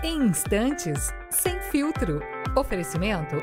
Em instantes, sem filtro. Oferecimento.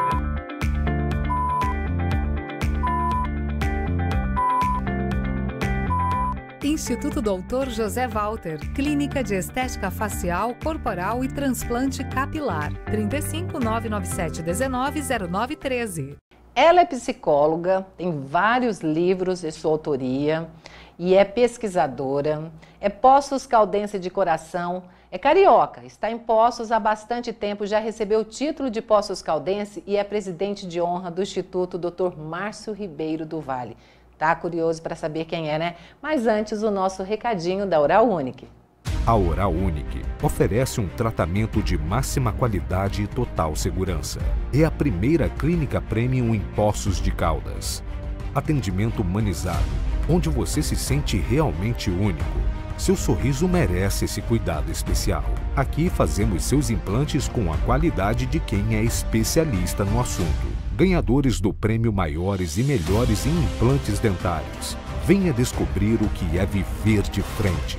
Instituto Dr. José Walter, Clínica de Estética Facial, Corporal e Transplante Capilar. 35 997 19 0913. Ela é psicóloga, tem vários livros de sua autoria e é pesquisadora, é Poços Caldense de coração, é carioca, está em Poços há bastante tempo, já recebeu o título de Poços Caldense e é presidente de honra do Instituto Dr. Márcio Ribeiro do Vale. Tá curioso para saber quem é, né? Mas antes, o nosso recadinho da Oral Unique. A Oral Unique oferece um tratamento de máxima qualidade e total segurança. É a primeira clínica premium em Poços de Caldas. Atendimento humanizado, onde você se sente realmente único. Seu sorriso merece esse cuidado especial. Aqui fazemos seus implantes com a qualidade de quem é especialista no assunto. Ganhadores do prêmio Maiores e Melhores em Implantes Dentários. Venha descobrir o que é viver de frente.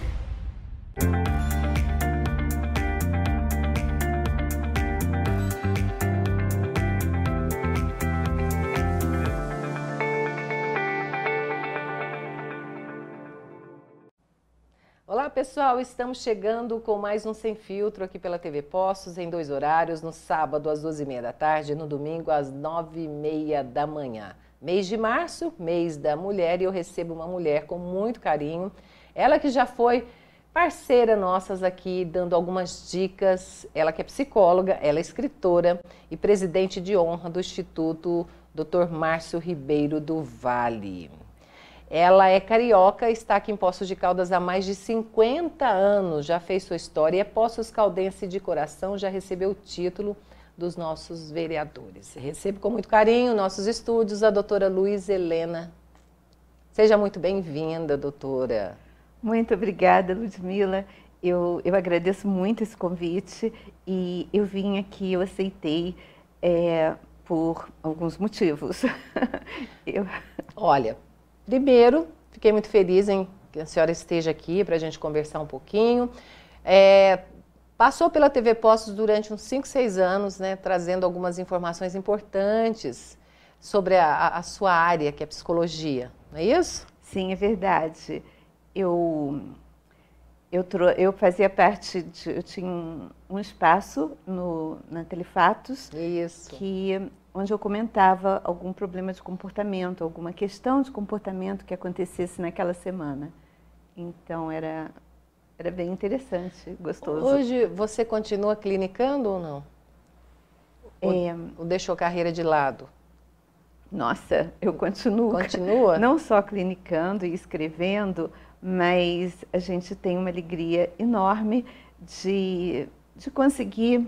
Olá pessoal, estamos chegando com mais um Sem Filtro aqui pela TV Poços em 2 horários, no sábado às 12h30 da tarde e no domingo às 9h30 da manhã. Mês de março, mês da mulher, e eu recebo uma mulher com muito carinho, ela que já foi parceira nossas aqui, dando algumas dicas, ela que é psicóloga, ela é escritora e presidente de honra do Instituto Dr. Márcio Ribeiro do Vale. Ela é carioca, está aqui em Poços de Caldas há mais de 50 anos, já fez sua história e é Poços Caldense de coração, já recebeu o título dos nossos vereadores. Recebo com muito carinho nossos estúdios a doutora Luísa Helena. Seja muito bem-vinda, doutora. Muito obrigada, Ludmila. Eu agradeço muito esse convite e eu vim aqui, eu aceitei por alguns motivos. Olha, primeiro, fiquei muito feliz em que a senhora esteja aqui para a gente conversar um pouquinho. Passou pela TV Poços durante uns 5, 6 anos, né, trazendo algumas informações importantes sobre a sua área, que é psicologia, não é isso? Sim, é verdade. Eu fazia parte eu tinha um espaço na Telefatos, isso, onde eu comentava algum problema de comportamento, alguma questão de comportamento que acontecesse naquela semana. Então era bem interessante, gostoso. Hoje você continua clinicando ou não? Ou deixou a carreira de lado? Nossa, eu continuo. Continua? Não só clinicando e escrevendo, mas a gente tem uma alegria enorme de conseguir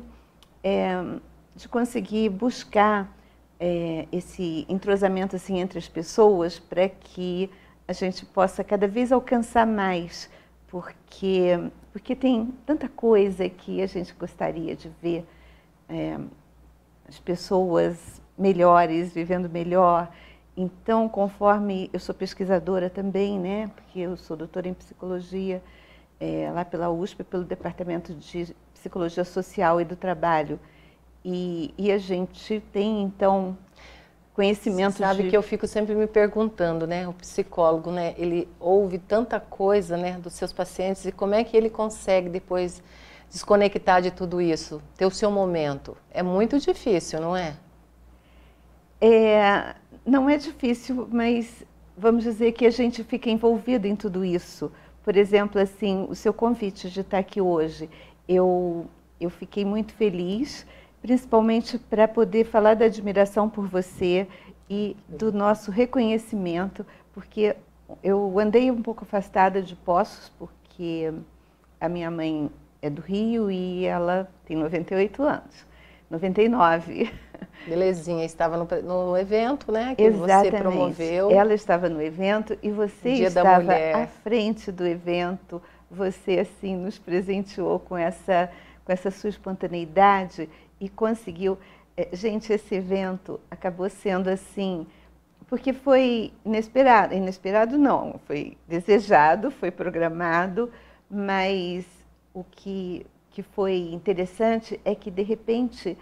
buscar esse entrosamento assim, entre as pessoas para que a gente possa cada vez alcançar mais, porque tem tanta coisa que a gente gostaria de ver as pessoas melhores, vivendo melhor. Então, conforme eu sou pesquisadora também, né, porque eu sou doutora em psicologia lá pela USP, pelo Departamento de Psicologia Social e do Trabalho, e a gente tem, então, conhecimento. Sabe que eu fico sempre me perguntando, né, o psicólogo, né, ele ouve tanta coisa, né, dos seus pacientes, e como é que ele consegue depois desconectar de tudo isso, ter o seu momento? É muito difícil, não é? Não é difícil, mas vamos dizer que a gente fica envolvido em tudo isso. Por exemplo, assim, o seu convite de estar aqui hoje, eu fiquei muito feliz, principalmente para poder falar da admiração por você e do nosso reconhecimento, porque eu andei um pouco afastada de Poços, porque a minha mãe é do Rio e ela tem 98 anos, 99. Belezinha, estava no evento, né, que Exatamente. Você promoveu. Ela estava no evento e você estava à frente do evento. Você, assim, nos presenteou com essa sua espontaneidade e conseguiu. Gente, esse evento acabou sendo assim, porque foi inesperado. Inesperado não, foi desejado, foi programado, mas o que foi interessante é que, de repente...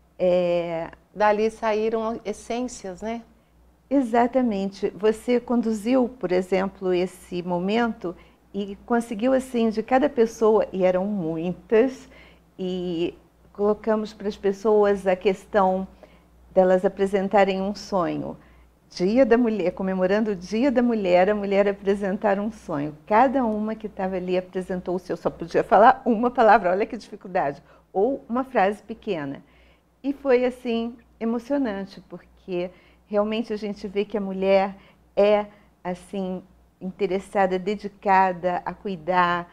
Dali saíram essências, né? Exatamente. Você conduziu, por exemplo, esse momento e conseguiu, assim, de cada pessoa, e eram muitas, e colocamos para as pessoas a questão delas apresentarem um sonho. Dia da Mulher, comemorando o Dia da Mulher, a mulher apresentar um sonho. Cada uma que estava ali apresentou o seu, só podia falar uma palavra, olha que dificuldade, ou uma frase pequena. E foi, assim, emocionante, porque realmente a gente vê que a mulher é, assim, interessada, dedicada a cuidar,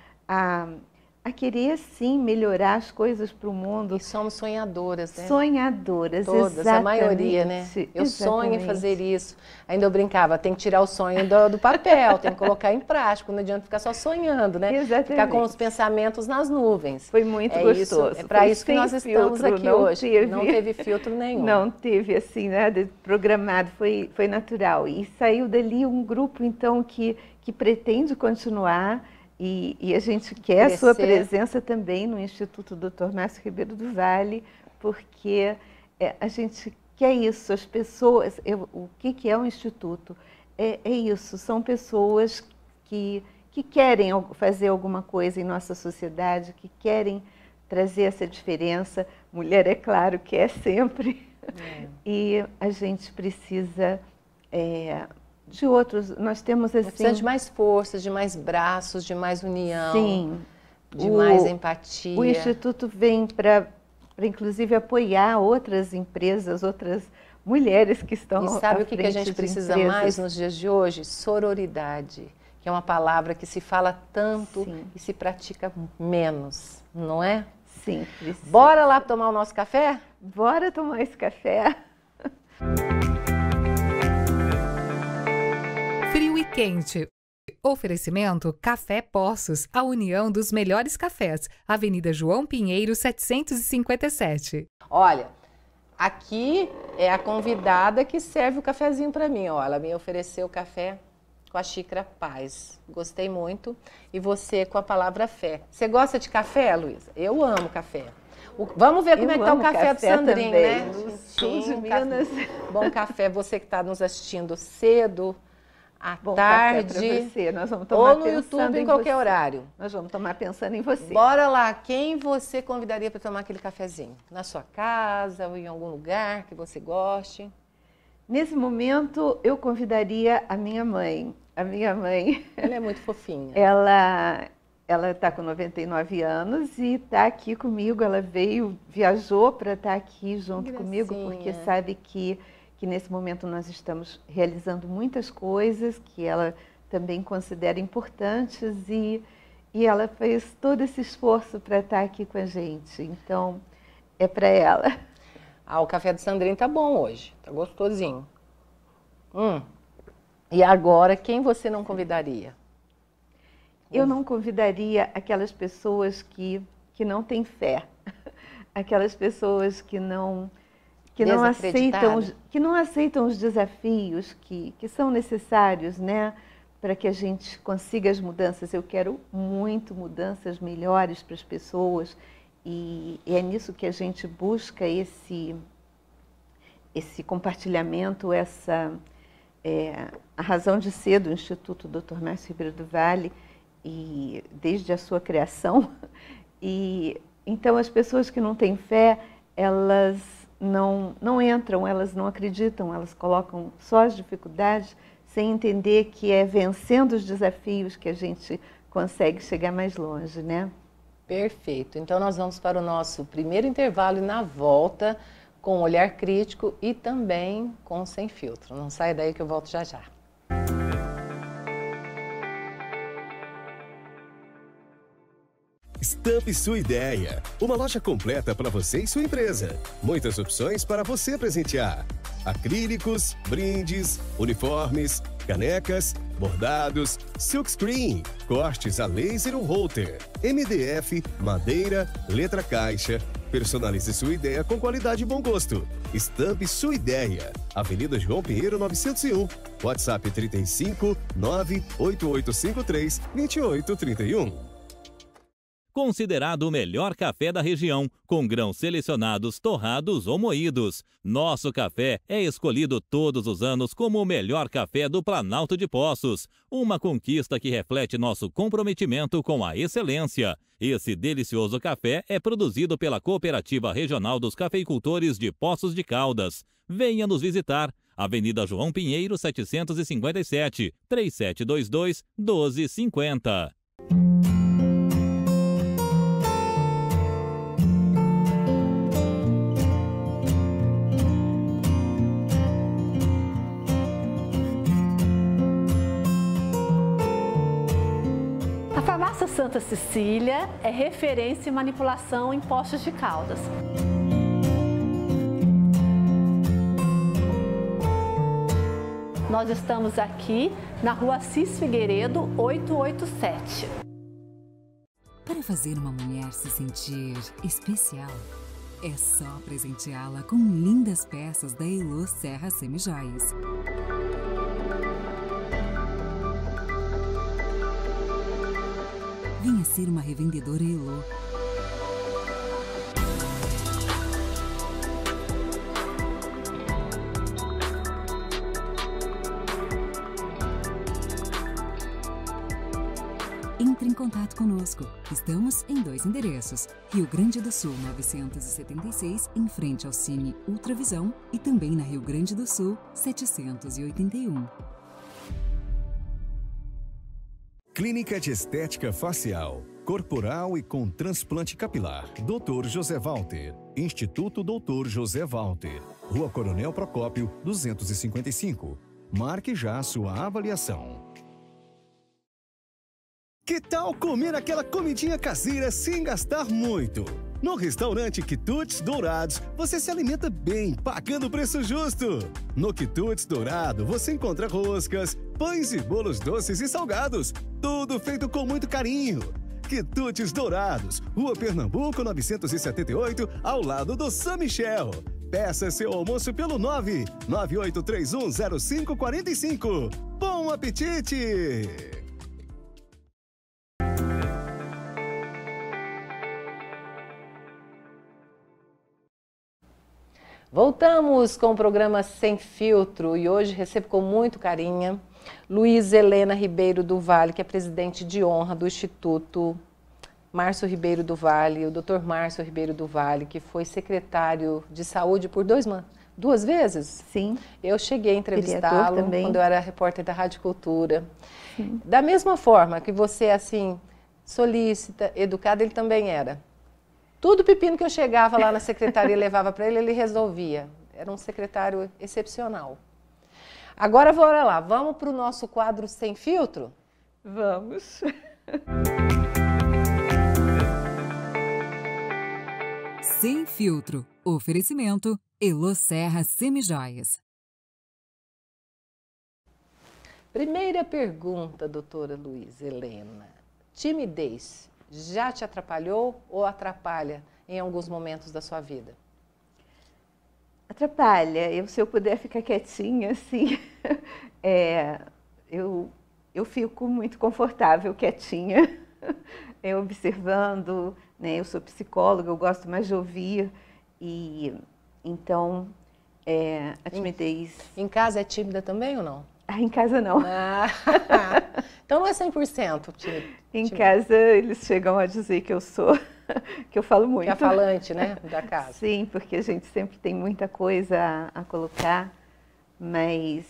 a querer, sim, melhorar as coisas para o mundo. E somos sonhadoras, né? Sonhadoras, todas, exatamente. A maioria, né? Eu sonho em Exatamente. fazer isso. Ainda eu brincava, tem que tirar o sonho do papel, tem que colocar em prática, não adianta ficar só sonhando, né? Exatamente. Ficar com os pensamentos nas nuvens. Foi muito gostoso. É para isso que nós estamos aqui hoje. Não teve filtro nenhum. Não teve, assim, nada programado, foi natural. E saiu dali um grupo, então, que pretende continuar. E a gente quer a sua presença também no Instituto Dr. Márcio Ribeiro do Vale, porque a gente quer isso, as pessoas... o que é um instituto? É isso, são pessoas que querem fazer alguma coisa em nossa sociedade, que querem trazer essa diferença. Mulher, é claro, que é sempre. E a gente precisa... de outros, nós temos assim... Precisa de mais forças, de mais braços, de mais união. Sim. De mais empatia. O Instituto vem para inclusive apoiar outras empresas, outras mulheres que estão à frente. E sabe o que a gente precisa mais nos dias de hoje? Sororidade, que é uma palavra que se fala tanto e se pratica menos, não é? Sim, precisa. Bora lá tomar o nosso café? Bora tomar esse café. Frio e quente. Oferecimento Café Poços, a união dos melhores cafés. Avenida João Pinheiro, 757. Olha, aqui é a convidada que serve o cafezinho para mim. Ó, ela me ofereceu o café com a xícara Paz. Gostei muito. E você com a palavra fé. Você gosta de café, Luísa? Eu amo café. Vamos ver como é que tá o café do Sandrinho, também, né? Sul de Minas. Bom café, você que está nos assistindo cedo, à Bom tarde, café pra você. Nós vamos tomar ou no YouTube em qualquer horário. Nós vamos tomar pensando em você. Bora lá, quem você convidaria para tomar aquele cafezinho? Na sua casa ou em algum lugar que você goste? Nesse momento, eu convidaria a minha mãe. A minha mãe... Ela é muito fofinha. Ela está com 99 anos e está aqui comigo. Ela viajou para estar aqui junto comigo, porque sabe que nesse momento nós estamos realizando muitas coisas que ela também considera importantes e ela fez todo esse esforço para estar aqui com a gente. Então, é para ela. O café do Sandrinho tá bom hoje, tá gostosinho. E agora, quem você não convidaria? Eu não convidaria aquelas pessoas que não têm fé, aquelas pessoas que não aceitam os desafios que são necessários, né, para que a gente consiga as mudanças. Eu quero muito mudanças melhores para as pessoas e é nisso que a gente busca esse compartilhamento, a razão de ser do Instituto Dr. Márcio Ribeiro do Vale, e desde a sua criação. E então as pessoas que não têm fé, elas não entram, elas não acreditam, elas colocam só as dificuldades sem entender que é vencendo os desafios que a gente consegue chegar mais longe, né? Perfeito. Então nós vamos para o nosso primeiro intervalo e na volta com um olhar crítico e também com Sem Filtro. Não sai daí que eu volto já já. Stamp Sua Ideia, uma loja completa para você e sua empresa. Muitas opções para você presentear. Acrílicos, brindes, uniformes, canecas, bordados, silkscreen, cortes a laser ou holter, MDF, madeira, letra caixa. Personalize sua ideia com qualidade e bom gosto. Stamp Sua Ideia, Avenida João Pinheiro 901, WhatsApp 35 98853 2831. considerado o melhor café da região, com grãos selecionados, torrados ou moídos. Nosso café é escolhido todos os anos como o melhor café do Planalto de Poços, uma conquista que reflete nosso comprometimento com a excelência. Esse delicioso café é produzido pela Cooperativa Regional dos Cafeicultores de Poços de Caldas. Venha nos visitar. Avenida João Pinheiro, 757, 3722-1250. A Farmácia Santa Cecília é referência em manipulação em Poços de Caldas. Nós estamos aqui na Rua Assis Figueiredo, 887. Para fazer uma mulher se sentir especial, é só presenteá-la com lindas peças da Elô Serra Semijoias. Venha ser uma revendedora Elô. Entre em contato conosco. Estamos em 2 endereços. Rio Grande do Sul, 976, em frente ao Cine Ultravisão, e também na Rio Grande do Sul, 781. Clínica de Estética Facial, Corporal e com Transplante Capilar. Dr. José Walter. Instituto Dr. José Walter. Rua Coronel Procópio, 255. Marque já a sua avaliação. Que tal comer aquela comidinha caseira sem gastar muito? No restaurante Quitutes Dourados, você se alimenta bem, pagando o preço justo. No Quitutes Dourado, você encontra roscas, pães e bolos doces e salgados, tudo feito com muito carinho. Quitutes Dourados, Rua Pernambuco 978, ao lado do São Michel. Peça seu almoço pelo 998310545. Bom apetite! Voltamos com o programa Sem Filtro e hoje recebo com muito carinho Luiz Helena Ribeiro do Vale, que é presidente de honra do Instituto Márcio Ribeiro do Vale, o Dr. Márcio Ribeiro do Vale, que foi secretário de saúde por 2 vezes? Sim. Eu cheguei a entrevistá-lo quando eu era repórter da Rádio Cultura. Sim. Da mesma forma que você, assim, solícita, educada, ele também era. Tudo pepino que eu chegava lá na secretaria e levava para ele, ele resolvia. Era um secretário excepcional. Agora, bora lá, vamos para o nosso quadro Sem Filtro? Vamos. Sem Filtro. Oferecimento Elô Serra Semijoias. Primeira pergunta, doutora Luiz Helena. Timidez já te atrapalhou ou atrapalha em alguns momentos da sua vida? Atrapalha. Se eu puder ficar quietinha, assim, eu fico muito confortável, quietinha, observando, né? Eu sou psicóloga, eu gosto mais de ouvir, e então a timidez... Em casa é tímida também ou não? Em casa não. Então não é 100% tímida. Em casa eles chegam a dizer que eu falo muito. Que é a falante, né, da casa. Sim, porque a gente sempre tem muita coisa a colocar, mas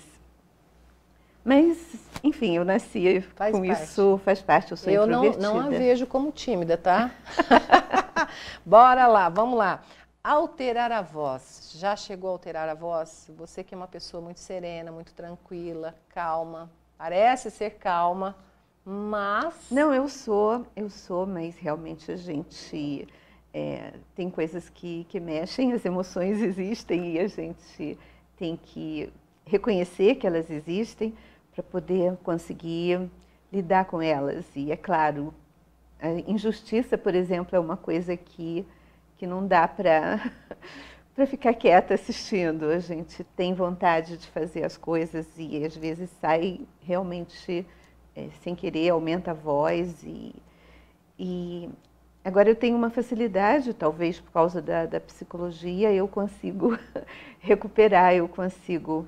enfim, eu nasci com isso, faz parte, eu sou introvertida. Eu não a vejo como tímida, tá? Bora lá, vamos lá. Alterar a voz. Já chegou a alterar a voz? Você que é uma pessoa muito serena, muito tranquila, calma. Parece ser calma, mas... Não, eu sou, mas realmente a gente tem coisas que mexem, as emoções existem e a gente tem que reconhecer que elas existem para poder conseguir lidar com elas. E é claro, a injustiça, por exemplo, é uma coisa que não dá para ficar quieta assistindo. A gente tem vontade de fazer as coisas e às vezes sai realmente sem querer, aumenta a voz. E Agora eu tenho uma facilidade, talvez por causa da psicologia, eu consigo recuperar, eu consigo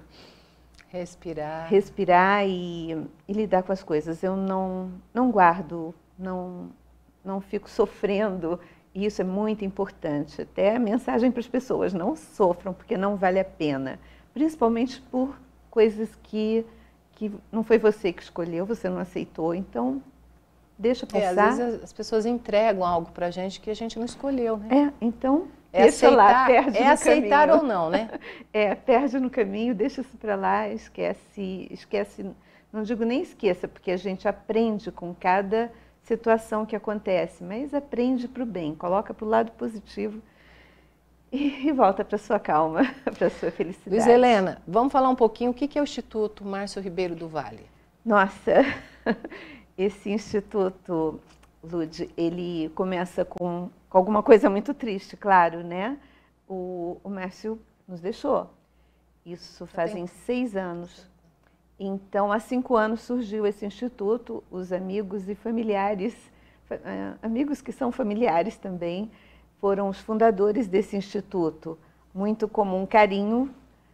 respirar e lidar com as coisas. Eu não guardo, não fico sofrendo, e isso é muito importante. Até a mensagem para as pessoas, não sofram, porque não vale a pena. Principalmente por coisas que não foi você que escolheu, você não aceitou, então deixa passar. Às vezes as pessoas entregam algo para a gente que a gente não escolheu, né? Então deixa lá, perde no aceitar caminho. Ou não, né? Perde no caminho, deixa isso para lá, esquece, não digo nem esqueça, porque a gente aprende com cada situação que acontece, mas aprende para o bem, coloca para o lado positivo e volta para a sua calma, para a sua felicidade. Luiz Helena, vamos falar um pouquinho o que é o Instituto Márcio Ribeiro do Vale? Nossa, esse instituto, Lud, ele começa com alguma coisa muito triste, claro, né? O Márcio nos deixou. Isso fazem 6 anos. Então, há 5 anos surgiu esse instituto, os amigos e familiares, amigos que são familiares também, foram os fundadores desse instituto, muito com um carinho,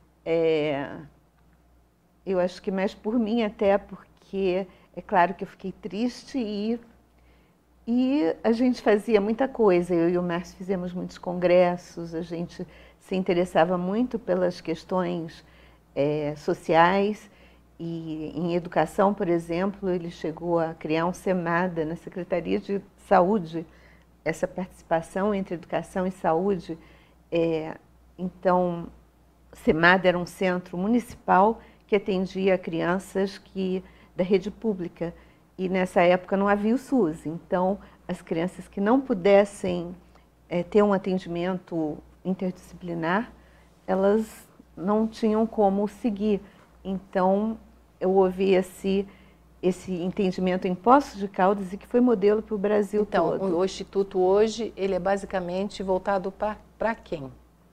eu acho que mais por mim até, porque é claro que eu fiquei triste e a gente fazia muita coisa, eu e o Márcio fizemos muitos congressos, a gente se interessava muito pelas questões sociais e em educação, por exemplo, ele chegou a criar um SEMADA na Secretaria de Saúde, essa participação entre educação e saúde. Então, SEMADA era um centro municipal que atendia crianças da rede pública. E nessa época não havia o SUS. Então, as crianças que não pudessem ter um atendimento interdisciplinar, elas não tinham como seguir. Então, eu ouvi esse entendimento em Poços de Caldas e que foi modelo para o Brasil todo. Então, o Instituto hoje, ele é basicamente voltado para quem?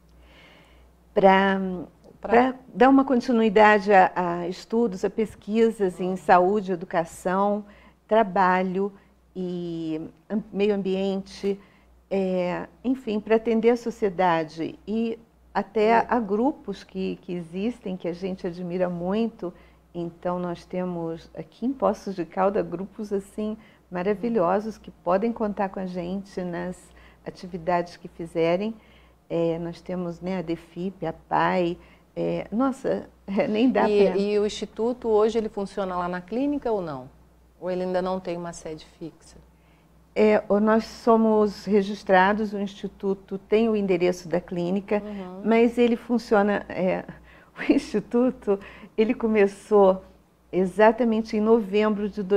Para dar uma continuidade a estudos, a pesquisas em saúde, educação, trabalho e meio ambiente, enfim, para atender a sociedade e até a grupos que existem, que a gente admira muito. Então, nós temos aqui em Poços de Caldas grupos assim maravilhosos que podem contar com a gente nas atividades que fizerem. Nós temos, né, a DEFIP, a PAI, nossa, nem dá para... E o Instituto hoje ele funciona lá na clínica ou não? Ou ele ainda não tem uma sede fixa? Nós somos registrados, o Instituto tem o endereço da clínica, mas ele funciona... O Instituto, ele começou exatamente em novembro de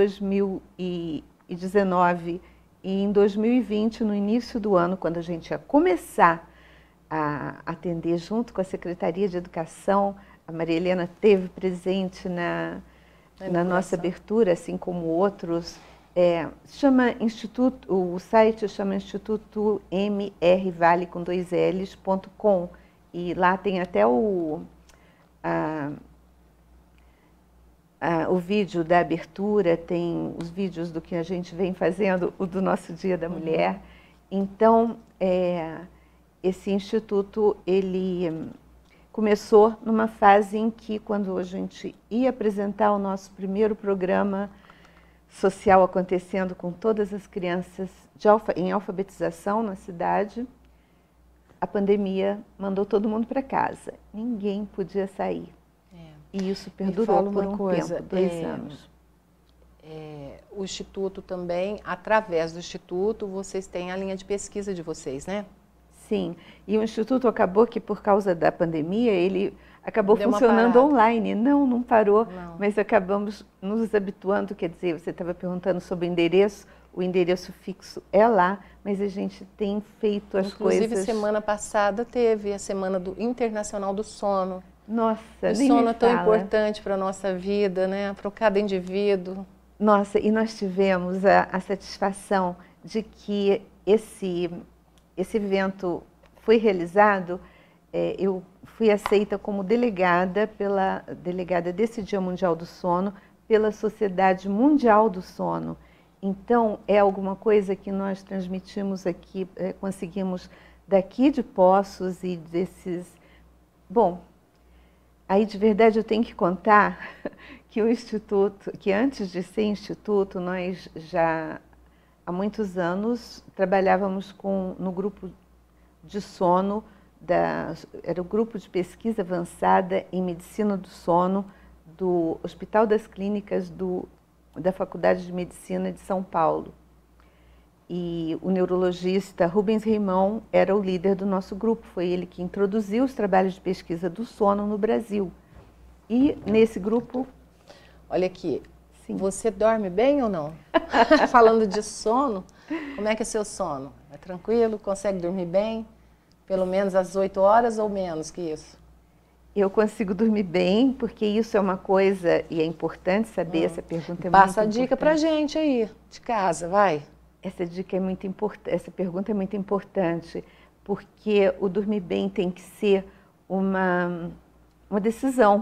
2019 e em 2020, no início do ano, quando a gente ia começar a atender junto com a Secretaria de Educação, a Maria Helena esteve presente na nossa abertura, assim como outros. O site chama Instituto MRVale com 2 Ls.com e lá tem até o vídeo da abertura, tem os vídeos do que a gente vem fazendo, o do nosso Dia da Mulher. Então, esse instituto, ele começou numa fase em que, quando a gente ia apresentar o nosso primeiro programa social acontecendo com todas as crianças em alfabetização na cidade, a pandemia mandou todo mundo para casa. Ninguém podia sair. E isso perdurou por um tempo, 2 anos. O Instituto também, através do Instituto, vocês têm a linha de pesquisa de vocês, né? Sim. E o Instituto acabou que, por causa da pandemia, ele acabou funcionando online. Não parou, mas acabamos nos habituando. Quer dizer, você estava perguntando sobre o endereço fixo é lá, mas a gente tem feito as coisas... Inclusive, semana passada teve a Semana Internacional do Sono. Nossa, o sono é tão importante para a nossa vida, né? Para cada indivíduo. Nossa, e nós tivemos a satisfação de que esse evento foi realizado. Eu fui aceita como delegada desse Dia Mundial do Sono pela Sociedade Mundial do Sono. Então, é alguma coisa que nós transmitimos aqui, conseguimos daqui de Poços e desses... Bom, aí de verdade eu tenho que contar que o Instituto, que antes de ser Instituto, nós já há muitos anos trabalhávamos no grupo de sono, era o grupo de pesquisa avançada em medicina do sono do Hospital das Clínicas da Faculdade de Medicina de São Paulo. E o neurologista Rubens Reimão era o líder do nosso grupo, foi ele que introduziu os trabalhos de pesquisa do sono no Brasil. E nesse grupo... Olha aqui, sim. Você dorme bem ou não? Falando de sono, como é que é seu sono? É tranquilo? Consegue dormir bem? Pelo menos às 8 horas ou menos que isso? Eu consigo dormir bem, porque isso é uma coisa, e é importante saber, essa pergunta é muito importante. Passa a dica pra gente aí, de casa, vai. Essa dica é muito importante, essa pergunta é muito importante, porque o dormir bem tem que ser uma decisão,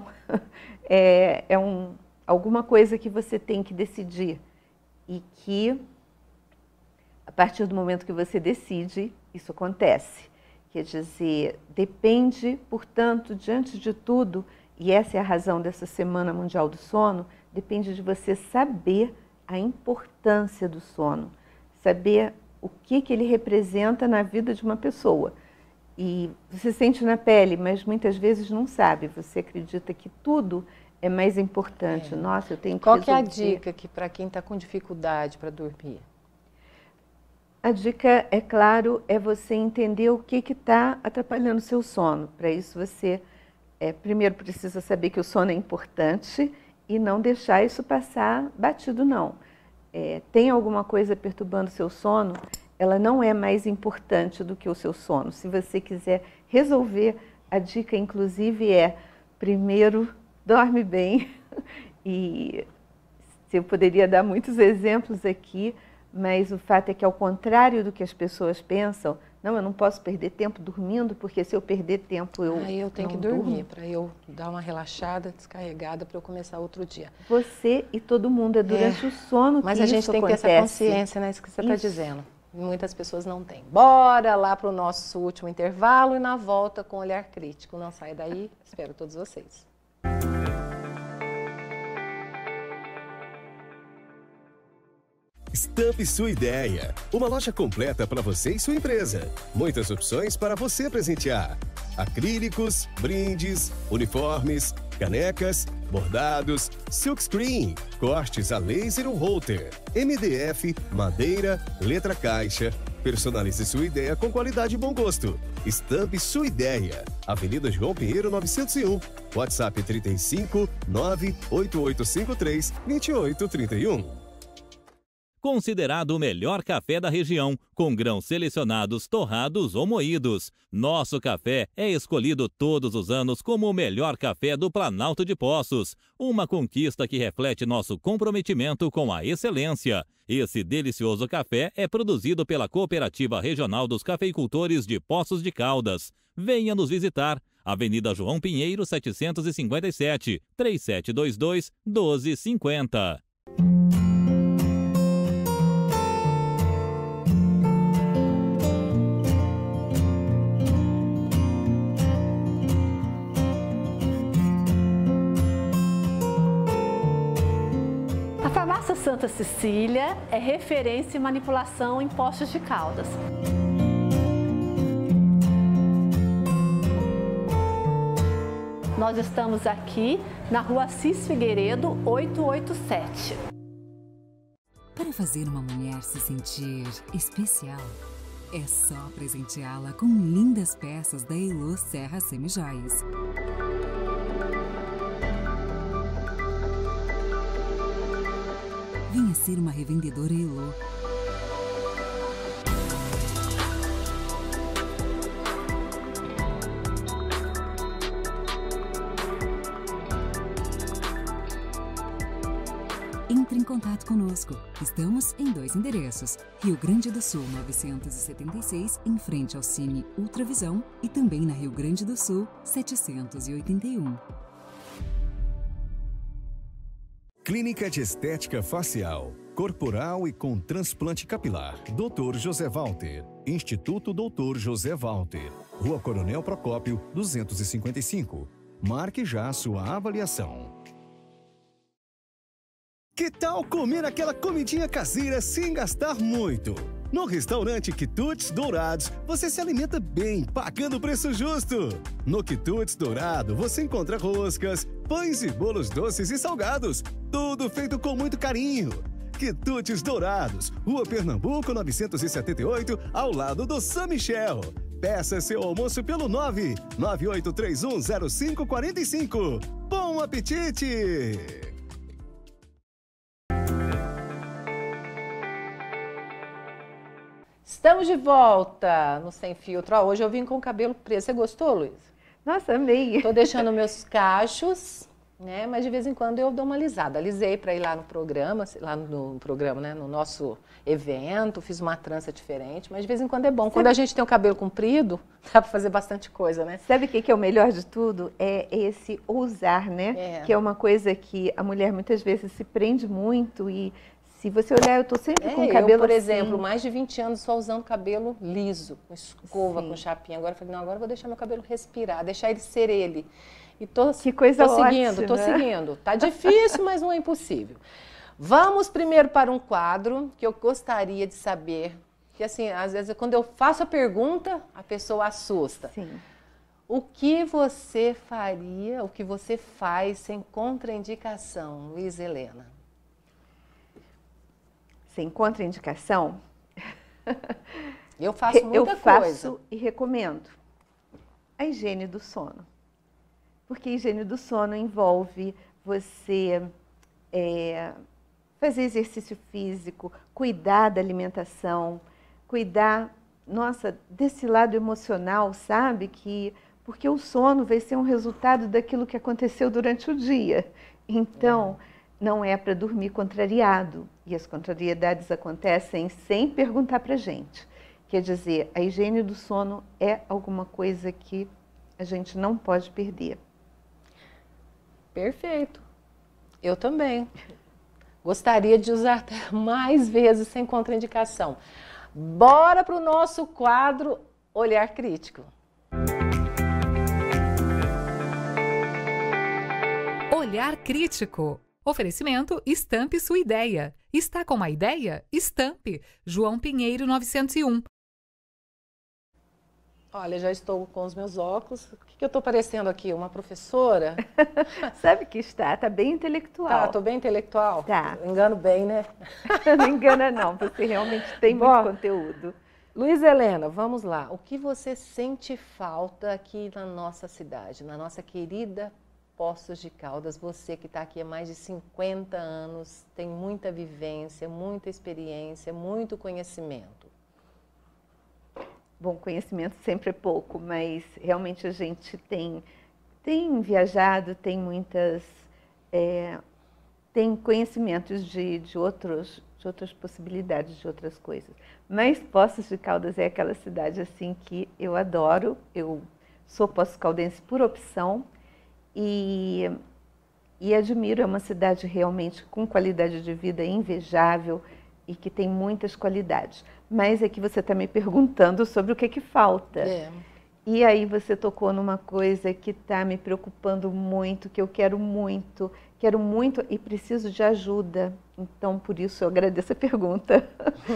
alguma coisa que você tem que decidir, e que, a partir do momento que você decide, isso acontece. Quer dizer, depende, portanto, diante de tudo, e essa é a razão dessa Semana Mundial do Sono, depende de você saber a importância do sono, saber o que ele representa na vida de uma pessoa. E você sente na pele, mas muitas vezes não sabe, você acredita que tudo é mais importante. Nossa, eu tenho que Qual que é a dica para quem está com dificuldade para dormir? A dica, é claro, é você entender o que está atrapalhando o seu sono. Para isso você, primeiro precisa saber que o sono é importante e não deixar isso passar batido, não. Tem alguma coisa perturbando o seu sono, ela não é mais importante do que o seu sono. Se você quiser resolver, a dica, inclusive, primeiro, dorme bem. E eu poderia dar muitos exemplos aqui, mas o fato é que, ao contrário do que as pessoas pensam, não, eu não posso perder tempo dormindo, porque se eu perder tempo eu tenho que dormir, para eu dar uma relaxada, descarregada, para eu começar outro dia. Você e todo mundo, durante o sono que isso acontece. Mas a gente tem que ter essa consciência, né, isso que você está dizendo. Muitas pessoas não têm. Bora lá para o nosso último intervalo e na volta com Olhar Crítico. Não sai daí, espero todos vocês. Stamp Sua Ideia, uma loja completa para você e sua empresa. Muitas opções para você presentear. Acrílicos, brindes, uniformes, canecas, bordados, silkscreen, cortes a laser ou holter, MDF, madeira, letra caixa. Personalize sua ideia com qualidade e bom gosto. Stamp Sua Ideia, Avenida João Pinheiro 901, WhatsApp 35 98853 2831. Considerado o melhor café da região, com grãos selecionados, torrados ou moídos. Nosso café é escolhido todos os anos como o melhor café do Planalto de Poços, uma conquista que reflete nosso comprometimento com a excelência. Esse delicioso café é produzido pela Cooperativa Regional dos Cafeicultores de Poços de Caldas. Venha nos visitar. Avenida João Pinheiro 757, 3722 1250. A Farmácia Santa Cecília é referência em manipulação em Poços de Caldas. Nós estamos aqui na Rua Assis Figueiredo, 887. Para fazer uma mulher se sentir especial, é só presenteá-la com lindas peças da Elo Serra Semijoias. Venha ser uma revendedora Elo. Entre em contato conosco. Estamos em 2 endereços. Rio Grande do Sul 976, em frente ao Cine Ultravisão, e também na Rio Grande do Sul 781. Clínica de Estética Facial. corporal e com transplante capilar. Dr. José Walter. Instituto Dr. José Walter. Rua Coronel Procópio, 255. Marque já sua avaliação. Que tal comer aquela comidinha caseira sem gastar muito? No restaurante Quitutes Dourados, você se alimenta bem, pagando o preço justo. No Quitutes Dourado, você encontra roscas, pães e bolos doces e salgados. Tudo feito com muito carinho. Quitutes Dourados, Rua Pernambuco 978, ao lado do São Michel. Peça seu almoço pelo 998310545. Bom apetite! Estamos de volta no Sem Filtro. Ó, hoje eu vim com o cabelo preso. Você gostou, Luiz? Nossa, amei. Tô deixando meus cachos, né? Mas de vez em quando eu dou uma alisada. Alisei para ir lá no programa, né? No nosso evento, fiz uma trança diferente, mas de vez em quando é bom. Quando a gente tem o cabelo comprido, dá para fazer bastante coisa, né? Sabe o que é o melhor de tudo? É esse ousar, né? Que é uma coisa que a mulher muitas vezes se prende muito e se você olhar, eu tô sempre com o cabelo eu, por assim. exemplo, mais de 20 anos só usando cabelo liso, com escova, com chapinha. Agora eu falei, não, agora eu vou deixar meu cabelo respirar, deixar ele ser ele. E que coisa ótima. Tô ótima. seguindo. Tá difícil, mas não é impossível. Vamos primeiro para um quadro que eu gostaria de saber, que assim, às vezes quando eu faço a pergunta, a pessoa assusta. Sim. O que você faria, o que você faz sem contraindicação, Luiz Helena? Sem contraindicação? Eu faço muita coisa. Eu faço e recomendo a higiene do sono. Porque a higiene do sono envolve você fazer exercício físico, cuidar da alimentação, cuidar, nossa, desse lado emocional, sabe? Porque o sono vai ser um resultado daquilo que aconteceu durante o dia. Então, não é para dormir contrariado. E as contrariedades acontecem sem perguntar para a gente. Quer dizer, a higiene do sono é alguma coisa que a gente não pode perder. Perfeito. Eu também. Gostaria de usar mais vezes sem contraindicação. Bora para o nosso quadro Olhar Crítico. Olhar Crítico. Oferecimento Estampe sua ideia. Está com uma ideia? Estampe. João Pinheiro 901. Olha, já estou com os meus óculos. O que eu estou parecendo aqui? Uma professora? Sabe que está bem intelectual. Tá, estou bem intelectual? Tá. Engano bem, né? Não engana não, você realmente tem muito conteúdo. Luiz Helena, vamos lá. O que você sente falta aqui na nossa cidade, na nossa querida Poços de Caldas? Você que está aqui há mais de 50 anos, tem muita vivência, muita experiência, muito conhecimento. Bom, conhecimento sempre é pouco, mas realmente a gente tem viajado, tem muitas, tem conhecimentos de outras possibilidades, de outras coisas. Mas Poços de Caldas é aquela cidade assim que eu adoro, eu sou poços-caldense por opção e admiro, é uma cidade realmente com qualidade de vida invejável e que tem muitas qualidades. Mas é que você está me perguntando sobre o que falta. E aí você tocou numa coisa que está me preocupando muito, que eu quero muito e preciso de ajuda. Então, por isso, eu agradeço a pergunta.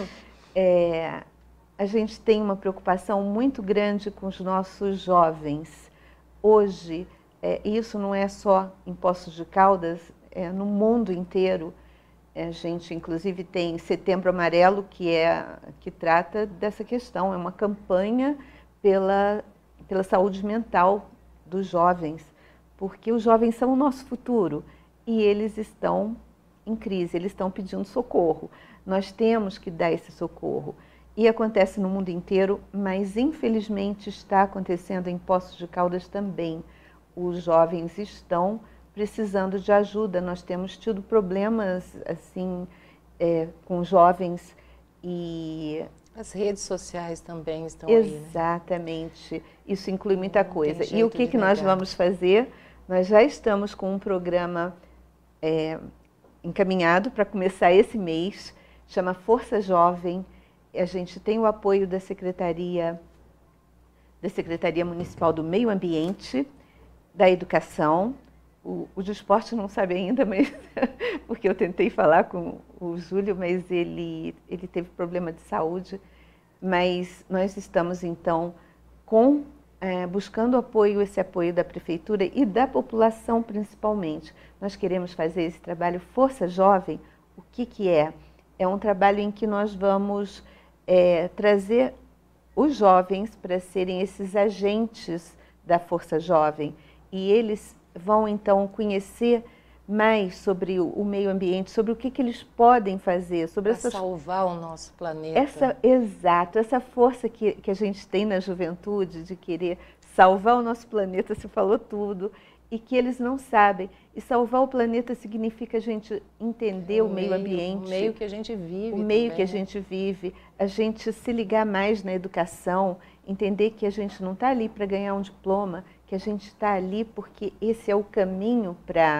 A gente tem uma preocupação muito grande com os nossos jovens. Hoje, isso não é só em Poços de Caldas, é no mundo inteiro. A gente, inclusive, tem Setembro Amarelo, que trata dessa questão. É uma campanha pela saúde mental dos jovens, porque os jovens são o nosso futuro e eles estão em crise, eles estão pedindo socorro. Nós temos que dar esse socorro. E acontece no mundo inteiro, mas infelizmente está acontecendo em Poços de Caldas também. Os jovens estão precisando de ajuda. Nós temos tido problemas assim com jovens e as redes sociais também estão aí, né? Exatamente. Isso inclui muita coisa. E o que nós vamos fazer? Nós já estamos com um programa encaminhado para começar esse mês, chama Força Jovem. A gente tem o apoio da Secretaria Municipal do Meio Ambiente, da Educação. O de esporte não sabe ainda, mas porque eu tentei falar com o Júlio, mas ele teve problema de saúde. Mas nós estamos, então, buscando esse apoio da Prefeitura e da população, principalmente. Nós queremos fazer esse trabalho Força Jovem. O que é? É um trabalho em que nós vamos trazer os jovens para serem esses agentes da Força Jovem. E eles vão, então, conhecer mais sobre o meio ambiente, sobre o que eles podem fazer. Para salvar o nosso planeta. Exato, essa força que a gente tem na juventude de querer salvar o nosso planeta, você falou tudo, e que eles não sabem. E salvar o planeta significa a gente entender o meio ambiente. O meio que a gente vive. O meio também, que a gente vive, a gente se ligar mais na educação, entender que a gente não está ali para ganhar um diploma, que a gente está ali porque esse é o caminho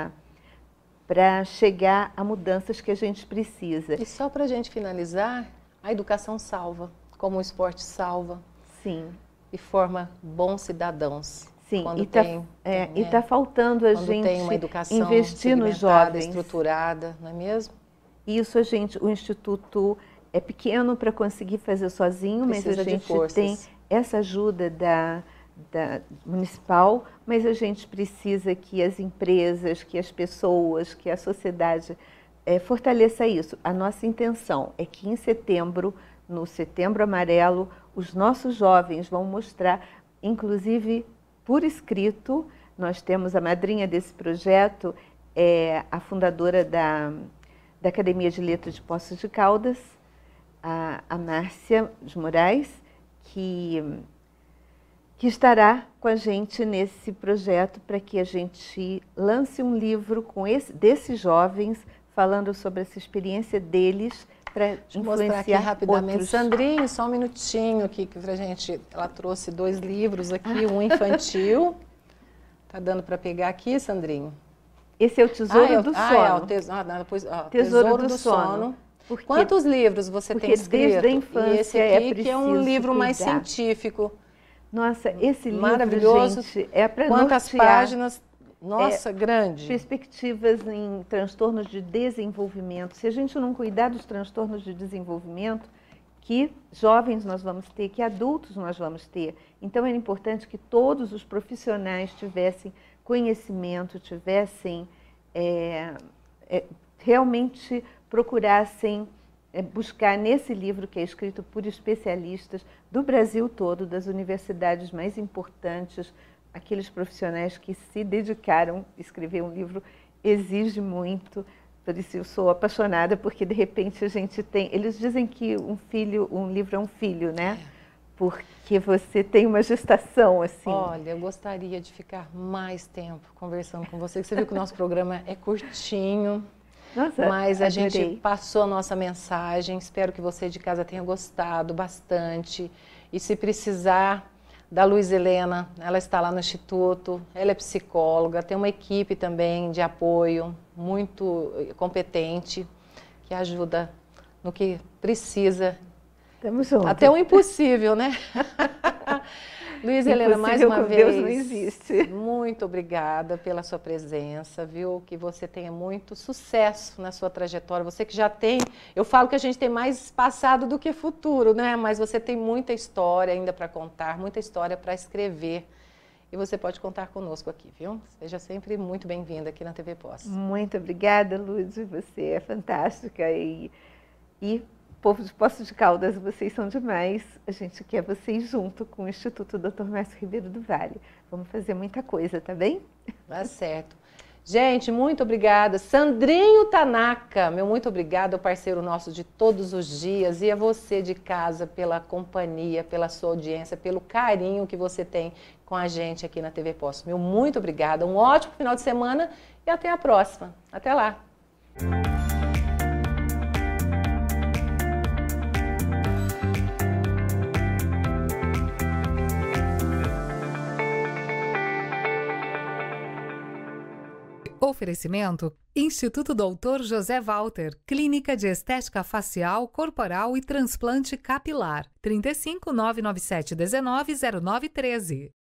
para chegar a mudanças que a gente precisa. E só para a gente finalizar, a educação salva, como o esporte salva. Sim. E forma bons cidadãos. Sim, e está faltando a gente tem uma educação investir nos jovens. Estruturada, não é mesmo? Isso o Instituto é pequeno para conseguir fazer sozinho, mas a gente tem essa ajuda da municipal, mas a gente precisa que as empresas, que as pessoas, que a sociedade fortaleça isso. A nossa intenção é que em setembro, no Setembro Amarelo, os nossos jovens vão mostrar, inclusive por escrito, nós temos a madrinha desse projeto, a fundadora da Academia de Letras de Poços de Caldas, a Márcia de Moraes, que estará com a gente nesse projeto para que a gente lance um livro desses jovens, falando sobre essa experiência deles para influenciar aqui rapidamente. Outros. Sandrinho, só um minutinho aqui pra gente. Ela trouxe 2 livros aqui, um infantil. Tá dando para pegar aqui, Sandrinho? Esse é o Tesouro do Sono. Tesouro do Sono. Quantos livros você tem escrito? Desde a infância e esse aqui que é um livro mais científico. Nossa, esse livro, maravilhoso. Gente, é para quantas páginas? Nossa, grande. Perspectivas em transtornos de desenvolvimento. Se a gente não cuidar dos transtornos de desenvolvimento, que jovens nós vamos ter, que adultos nós vamos ter. Então, era importante que todos os profissionais tivessem conhecimento, realmente procurassem buscar nesse livro, que é escrito por especialistas do Brasil todo, das universidades mais importantes, aqueles profissionais que se dedicaram a escrever um livro exige muito. Por isso eu sou apaixonada, porque de repente a gente tem... Eles dizem que um livro é um filho, né? Porque você tem uma gestação, assim. Olha, eu gostaria de ficar mais tempo conversando com você. Você viu que o nosso programa é curtinho. Nossa, mas a gente passou a nossa mensagem. Espero que você de casa tenha gostado bastante. E se precisar da Luiz Helena, ela está lá no Instituto, ela é psicóloga, tem uma equipe também de apoio muito competente, que ajuda no que precisa. Tamo junto. Até o impossível, né? Luiz Helena, mais uma vez, Deus não existe. Muito obrigada pela sua presença, viu? Que você tenha muito sucesso na sua trajetória. Você que já tem, eu falo que a gente tem mais passado do que futuro, né? Mas você tem muita história ainda para contar, muita história para escrever. E você pode contar conosco aqui, viu? Seja sempre muito bem-vinda aqui na TV Poços. Muito obrigada, Luz. Você é fantástica e povo de Poços de Caldas, vocês são demais. A gente quer vocês junto com o Instituto Dr. Márcio Ribeiro do Vale. Vamos fazer muita coisa, tá bem? Tá certo. Gente, muito obrigada. Sandrinho Tanaka, meu muito obrigada, o parceiro nosso de todos os dias. E a você de casa pela companhia, pela sua audiência, pelo carinho que você tem com a gente aqui na TV Poços. Meu muito obrigada. Um ótimo final de semana e até a próxima. Até lá. Oferecimento: Instituto Dr. José Walter, Clínica de Estética Facial, Corporal e Transplante Capilar. 35 997 19 0913.